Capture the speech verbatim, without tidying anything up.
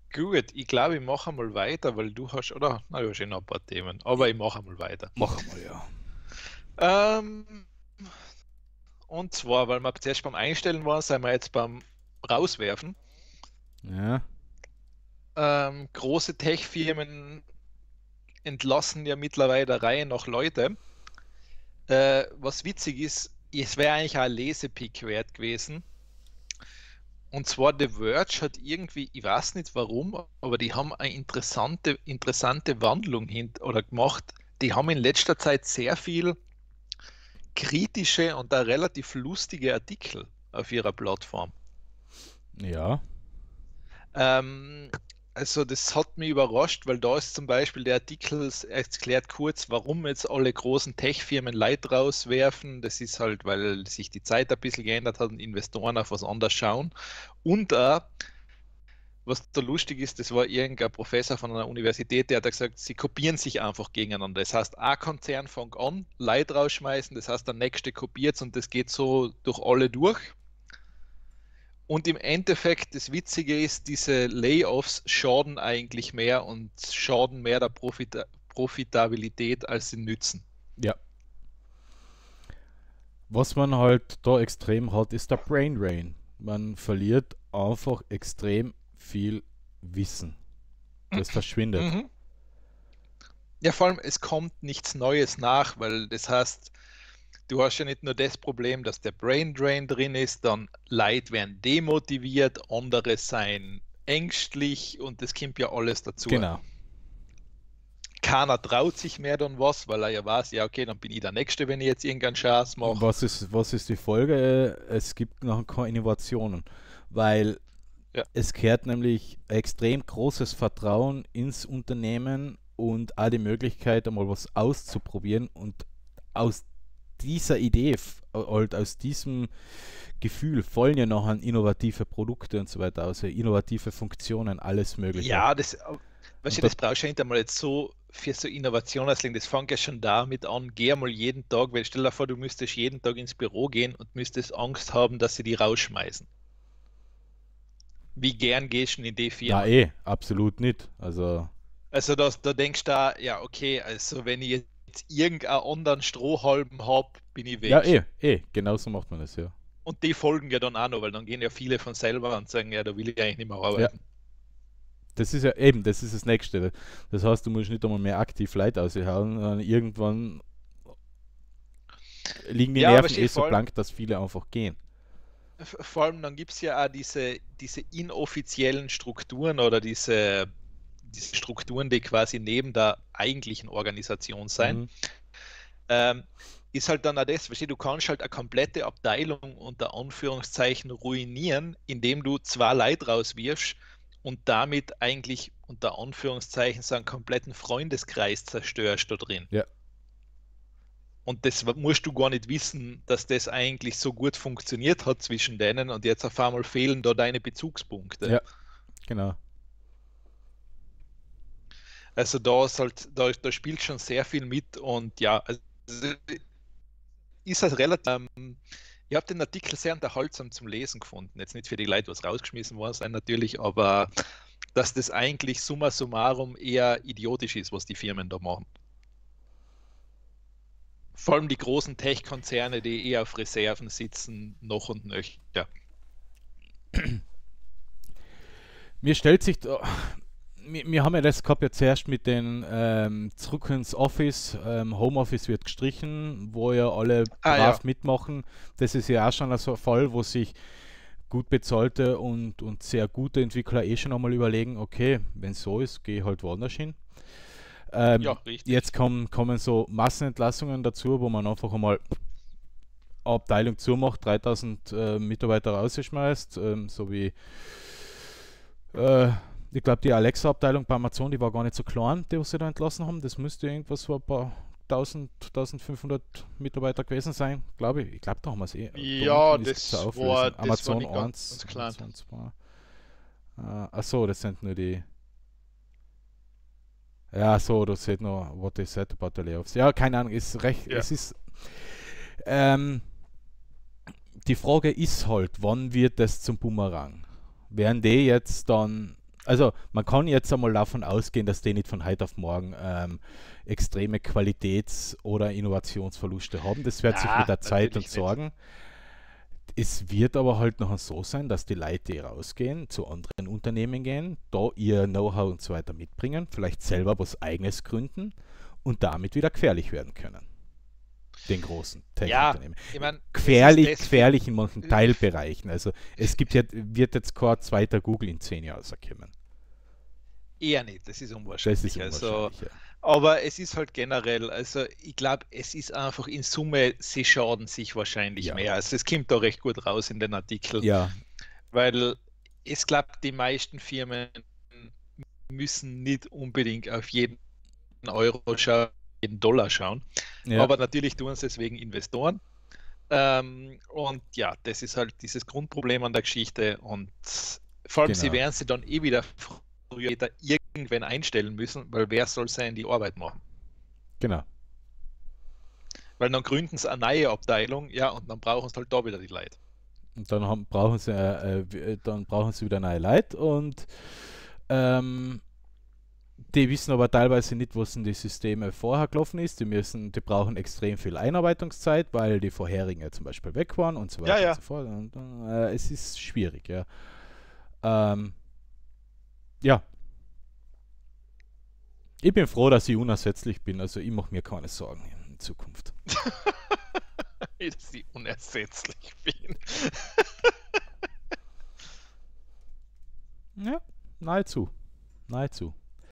Gut, ich glaube, ich mache mal weiter, weil du hast, oder? Na, du hast eh noch ein paar Themen, aber ich mache mal weiter. Mach mal, ja. Ähm, und zwar, weil wir zuerst beim Einstellen waren, sind wir jetzt beim Rauswerfen. Ja, Ähm, große Tech-Firmen entlassen ja mittlerweile der Reihe nach Leute. Äh, was witzig ist, es wäre eigentlich auch ein Lesepick wert gewesen. Und zwar The Verge hat irgendwie, ich weiß nicht warum, aber die haben eine interessante, interessante Wandlung hin oder gemacht. Die haben in letzter Zeit sehr viel kritische und da relativ lustige Artikel auf ihrer Plattform. ja, Ähm, also das hat mich überrascht, weil da ist zum Beispiel der Artikel, es erklärt kurz, warum jetzt alle großen Tech-Firmen Leute rauswerfen. Das ist halt, weil sich die Zeit ein bisschen geändert hat und Investoren auf was anderes schauen. Und auch, was da lustig ist, das war irgendein Professor von einer Universität, der hat gesagt, sie kopieren sich einfach gegeneinander. Das heißt, ein Konzern fängt an, Leute rausschmeißen, das heißt, der nächste kopiert es und das geht so durch alle durch. Und im Endeffekt, das Witzige ist, diese Layoffs schaden eigentlich mehr und schaden mehr der Profita Profitabilität, als sie nützen. ja. Was man halt da extrem hat, ist der Brain Drain. Man verliert einfach extrem viel Wissen. Das verschwindet. Mhm. Ja, vor allem, es kommt nichts Neues nach, weil das heißt, du hast ja nicht nur das Problem, dass der Brain Drain drin ist, dann Leute werden demotiviert, andere seien ängstlich und das kommt ja alles dazu. Genau. Keiner traut sich mehr dann was, weil er ja weiß, ja, okay, dann bin ich der Nächste, wenn ich jetzt irgendeinen Schaß mache. Was ist, was ist die Folge? Es gibt noch keine Innovationen, weil Ja, es kehrt nämlich extrem großes Vertrauen ins Unternehmen und auch die Möglichkeit, einmal was auszuprobieren und aus dieser Idee, halt aus diesem Gefühl fallen ja nachher innovative Produkte und so weiter aus, innovative Funktionen, alles Mögliche. ja das, weißt du, Und da, das brauchst du ja nicht einmal jetzt so für so Innovation auslegen. Das fängt ja schon damit an, geh mal jeden Tag, weil stell dir vor, du müsstest jeden Tag ins Büro gehen und müsstest Angst haben, dass sie die rausschmeißen. Wie gern gehst du in die na Firma? eh, absolut nicht. Also, Also da, da denkst du da, ja, okay, also wenn ich jetzt irgendeinen anderen Strohhalm habe, bin ich ja weg. eh, eh, genau so macht man das, ja. Und die folgen ja dann auch noch, weil dann gehen ja viele von selber und sagen, ja, da will ich eigentlich nicht mehr Ja, arbeiten. das ist ja eben, das ist das Nächste. Das heißt, du musst nicht einmal mehr aktiv Leute aushauen, sondern irgendwann liegen die Ja, Nerven weißt du, eh so vor allem, blank, dass viele einfach gehen. vor allem dann gibt es ja auch diese, diese inoffiziellen Strukturen oder diese, diese Strukturen, die quasi neben der eigentlichen Organisation sein. Mhm. Ähm, ist halt dann auch das, weißt du, du kannst halt eine komplette Abteilung unter Anführungszeichen ruinieren, indem du zwei Leute rauswirfst und damit eigentlich unter Anführungszeichen so einen kompletten Freundeskreis zerstörst da drin. Ja, Und das musst du gar nicht wissen, dass das eigentlich so gut funktioniert hat zwischen denen und jetzt auf einmal fehlen da deine Bezugspunkte. ja, genau. Also da ist halt, da, da spielt schon sehr viel mit und ja, also ist halt relativ. Ähm, ich habe den Artikel sehr unterhaltsam zum Lesen gefunden. Jetzt nicht für die Leute, was rausgeschmissen worden sein natürlich, aber dass das eigentlich summa summarum eher idiotisch ist, was die Firmen da machen. Vor allem die großen Tech-Konzerne, die eher auf Reserven sitzen, noch und nöcher. Mir stellt sich, da- wir, wir haben ja das gehabt ja zuerst mit den ähm, zurück ins Office, ähm, Homeoffice wird gestrichen, wo ja alle Ah ja, brav mitmachen. Das ist ja auch schon so ein Fall, wo sich gut bezahlte und, und sehr gute Entwickler eh schon einmal überlegen, okay, wenn es so ist, gehe ich halt woanders hin. ja, Ähm, richtig. jetzt kommen, kommen so Massenentlassungen dazu, wo man einfach einmal eine Abteilung zumacht, dreitausend äh, Mitarbeiter rausschmeißt, ähm, so wie äh, ich glaube, die Alexa-Abteilung bei Amazon, die war gar nicht so klein, die was sie da entlassen haben. Das müsste irgendwas so ein paar tausend, tausendfünfhundert Mitarbeiter gewesen sein, glaube ich. Ich glaube, da haben wir es eh. Da Ja, unten gibt es eine das war, Auflösung. das war Amazon nicht ganz eins, klein. Amazon zwei. Äh, achso, das sind nur die. Ja, so, da steht noch, what they said about the layoffs. Ja, keine Ahnung, ist recht. Ja. Es ist. Ähm, die Frage ist halt, wann wird das zum Bumerang? Werden die jetzt dann Also man kann jetzt einmal davon ausgehen, dass die nicht von heute auf morgen ähm, extreme Qualitäts- oder Innovationsverluste haben. Das wird sich mit Na, der Zeit und natürlich nicht. Sorgen. Es wird aber halt noch so sein, dass die Leute, die rausgehen, zu anderen Unternehmen gehen, da ihr Know-how und so weiter mitbringen, vielleicht selber was Eigenes gründen und damit wieder gefährlich werden können. Den großen Ja, Tech-Unternehmen. ich meine, es ist Gefährlich, das für, gefährlich in manchen Teilbereichen. Also es gibt jetzt, wird jetzt kein zweiter Google in zehn Jahren rauskommen. eher nicht, das ist Das ist unwahrscheinlich. Also, unwahrscheinlich, ja. aber es ist halt generell, also ich glaube, es ist einfach in Summe, sie schaden sich wahrscheinlich Ja, mehr. Also es kommt da recht gut raus in den Artikel, ja, weil ich glaube, die meisten Firmen müssen nicht unbedingt auf jeden Euro schauen, jeden Dollar schauen, ja, aber natürlich tun sie es wegen Investoren. Ähm, und ja, das ist halt dieses Grundproblem an der Geschichte und vor allem sie genau, werden sie dann eh wieder früher oder später irgendwann einstellen müssen, weil wer soll sein die Arbeit machen? genau. Weil dann gründen sie eine neue Abteilung, ja, und dann brauchen sie halt da wieder die Leute. Und dann haben, brauchen sie, äh, äh, dann brauchen sie wieder neue Leute und ähm, die wissen aber teilweise nicht, was in die Systeme vorher gelaufen ist. Die müssen, die brauchen extrem viel Einarbeitungszeit, weil die vorherigen ja zum Beispiel weg waren und so Ja, weiter und ja. so fort. Und, äh, es ist schwierig, ja. Ähm, ja, ich bin froh, dass ich unersetzlich bin. Also ich mache mir keine Sorgen in Zukunft. Dass ich unersetzlich bin. Ja, nahezu. Nahezu.